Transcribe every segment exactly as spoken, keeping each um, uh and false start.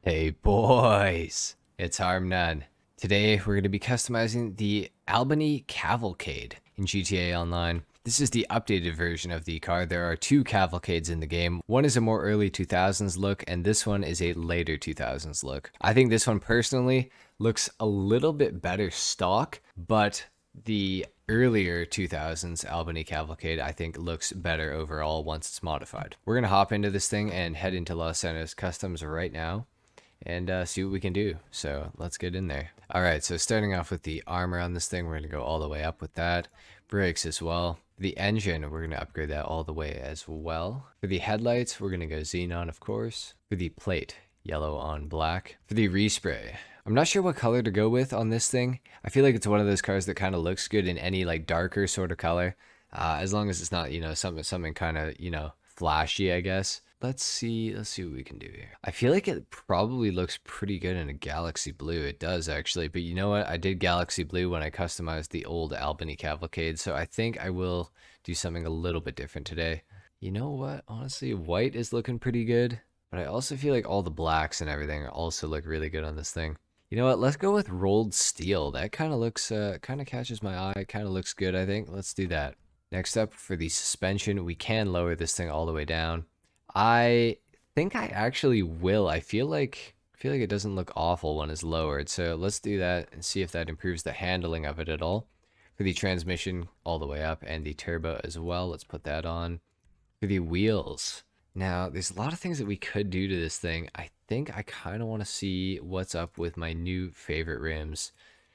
Hey boys, it's Harmnan. Today we're going to be customizing the Albany Cavalcade in G T A Online. This is the updated version of the car. There are two Cavalcades in the game. One is a more early two thousands look, and this one is a later two thousands look. I think this one personally looks a little bit better stock, but the earlier two thousands Albany Cavalcade I think looks better overall once it's modified. We're going to hop into this thing and head into Los Santos Customs right now and uh, see what we can do. So let's get in there. All right, so starting off with the armor on this thing, we're gonna go all the way up with that. Brakes as well. The engine, we're gonna upgrade that all the way as well. For the headlights, we're gonna go xenon, of course. For the plate, yellow on black. For the respray, I'm not sure what color to go with on this thing. I feel like it's one of those cars that kind of looks good in any like darker sort of color, uh, as long as it's not, you know, something something kind of, you know, flashy, I guess. Let's see, let's see what we can do here. I feel like it probably looks pretty good in a Galaxy Blue. It does actually, but you know what? I did Galaxy Blue when I customized the old Albany Cavalcade, so I think I will do something a little bit different today. You know what? Honestly, white is looking pretty good, but I also feel like all the blacks and everything also look really good on this thing. You know what? Let's go with rolled steel. That kind of looks, uh, kind of catches my eye. Kind of looks good, I think. Let's do that. Next up, for the suspension, we can lower this thing all the way down. I think I actually will. I feel like I feel like it doesn't look awful when it's lowered. So let's do that and see if that improves the handling of it at all. For the transmission, all the way up, and the turbo as well. Let's put that on. For the wheels. Now, there's a lot of things that we could do to this thing. I think I kind of want to see what's up with my new favorite rims.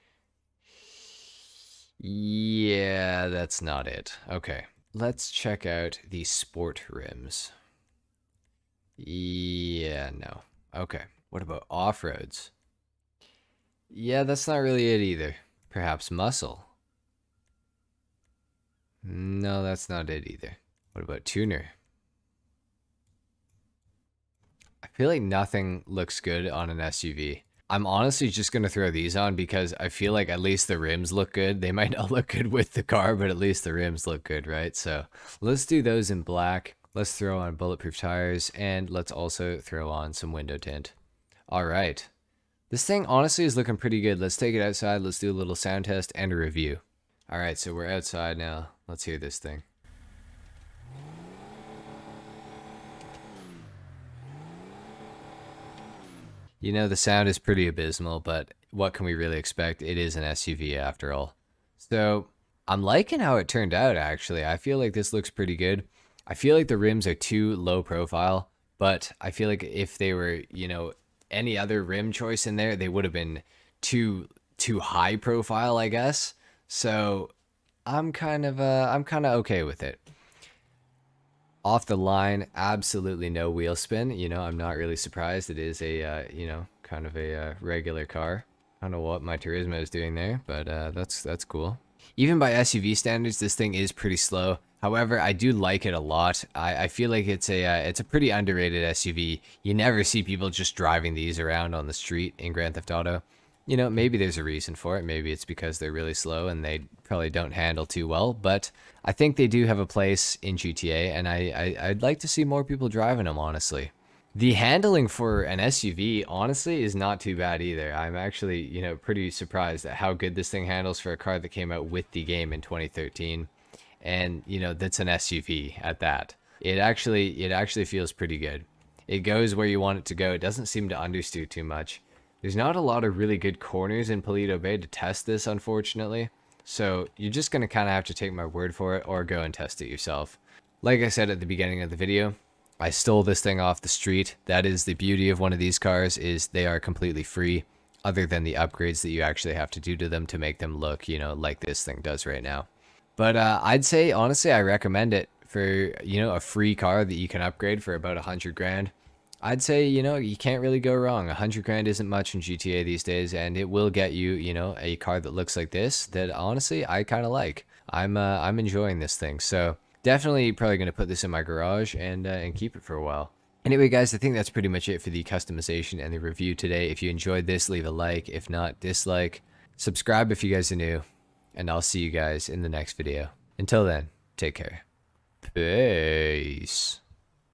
Yeah, that's not it. Okay, let's check out the sport rims. Yeah, no. Okay. What about off-roads? Yeah, that's not really it either. Perhaps muscle? No, that's not it either. What about tuner? I feel like nothing looks good on an S U V. I'm honestly just going to throw these on because I feel like at least the rims look good. They might not look good with the car, but at least the rims look good, right? So let's do those in black. Let's throw on bulletproof tires, and let's also throw on some window tint. All right. This thing honestly is looking pretty good. Let's take it outside. Let's do a little sound test and a review. All right, so we're outside now. Let's hear this thing. You know, the sound is pretty abysmal, but what can we really expect? It is an S U V after all. So I'm liking how it turned out, actually. I feel like this looks pretty good. I feel like the rims are too low profile, but I feel like if they were, you know, any other rim choice in there, they would have been too too high profile, I guess. So I'm kind of uh, I'm kind of okay with it. Off the line, absolutely no wheel spin. You know, I'm not really surprised. It is a uh, you know, kind of a uh, regular car. I don't know what my Turismo is doing there, but uh, that's that's cool. Even by S U V standards, this thing is pretty slow. However, I do like it a lot. I, I feel like it's a uh, it's a pretty underrated S U V. You never see people just driving these around on the street in Grand Theft Auto. You know, maybe there's a reason for it. Maybe it's because they're really slow and they probably don't handle too well. But I think they do have a place in G T A, and I, I I'd like to see more people driving them, honestly. The handling for an S U V, honestly, is not too bad either. I'm actually, you know, pretty surprised at how good this thing handles for a car that came out with the game in twenty thirteen. And, you know, that's an S U V at that. It actually, it actually feels pretty good. It goes where you want it to go. It doesn't seem to understeer too much. There's not a lot of really good corners in Paleto Bay to test this, unfortunately. So you're just going to kind of have to take my word for it or go and test it yourself. Like I said at the beginning of the video, I stole this thing off the street. That is the beauty of one of these cars, is they are completely free, other than the upgrades that you actually have to do to them to make them look, you know, like this thing does right now. But uh, I'd say, honestly, I recommend it for, you know, a free car that you can upgrade for about a hundred grand. I'd say, you know, you can't really go wrong. A hundred grand isn't much in G T A these days, and it will get you, you know, a car that looks like this that honestly I kind of like. I'm uh, I'm enjoying this thing, so definitely probably going to put this in my garage and uh, and keep it for a while. Anyway, guys, I think that's pretty much it for the customization and the review today. If you enjoyed this, leave a like. If not, dislike. Subscribe if you guys are new. And I'll see you guys in the next video. Until then, take care. Peace.